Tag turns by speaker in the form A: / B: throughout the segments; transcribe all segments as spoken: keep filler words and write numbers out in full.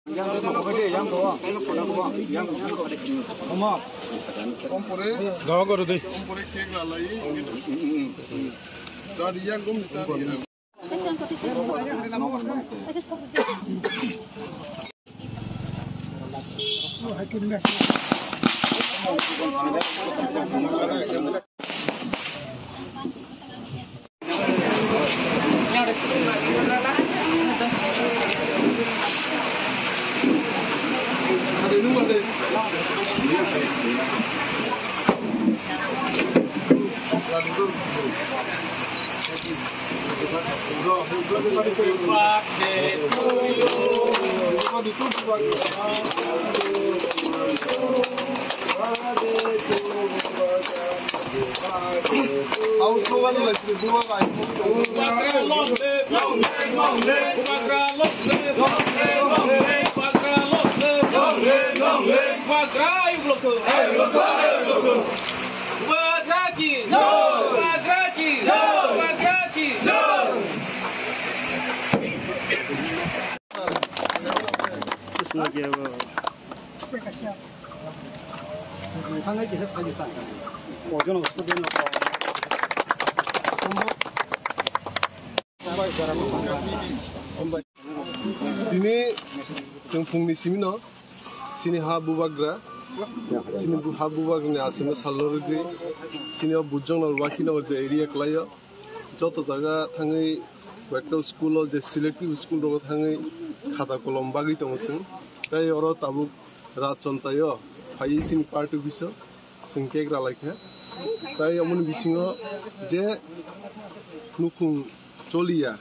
A: Gawa karo deh. Ini sempungni simino, sini ha Bubagra, sini ha Bubagra ni asime Salo regi, sini bujang na Rwkha na je area klaya, joto jaga thangai Bikram school o je selective school ro thangai khata kolom bagi tongsin, tai oro tabuk rachon tayo, phai sini party biso, singkek ra laikha, tai amon bisingo je nukung cholia.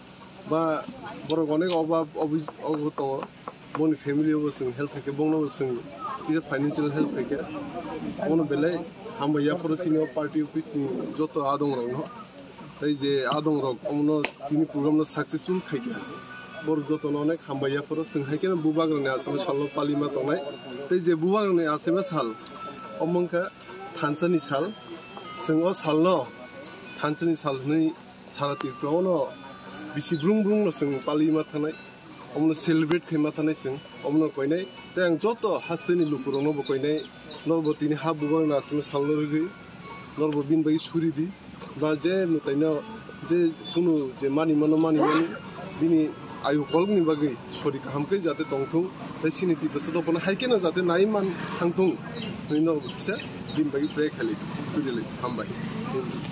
A: Ba borok onek obab obut boni family obosing help ke bongno obosing is financial help ke ono belai hambaya for senior party office ni joto adong rok no tai je adong rok omno tini program no successful khake bor joto onek hambaya for sing hake na Bubagra ni asme Salo palima tonai tai je Bubagra ni asme sal omongka thanchani sal sing o sal no thanchani sal ni sarati prono bisi brung brung no sing palima thanai omno celebrate khema thanai sing omno koinai tang joto hasteni lukurong no koinai norbo tini ha Bubagra na asme Salo regi norbo bin bai suri di ba je nutaino je kunu je mani mano mani mani bini ayu kolg ni bagai sori kahamke jate tongthung tai sini ti basa dopona haike na jate nai man thangthung no bisa bin bai pray khali tudile hambai